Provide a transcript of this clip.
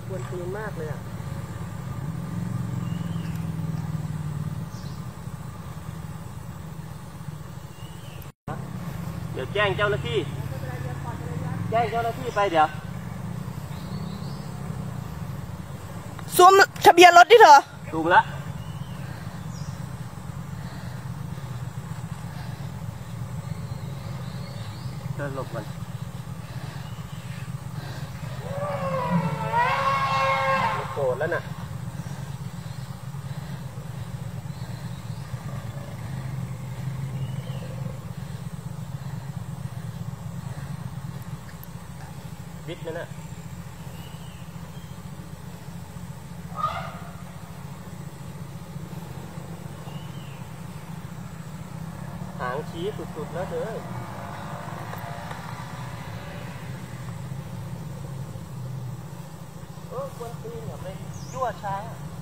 กวนตีนมากเลยอ่ะเดี๋ยวแจ้งเจ้าหน้าที่ไปเดี๋ยวซูมทะเบียนรถดิเถอะซูมละเดินหลบมันโกรธแล้วน่ะวิทย์นั่นน่ะหางชี้สุดๆแล้วเด้อควรตีนอย่าไปยั่วช้า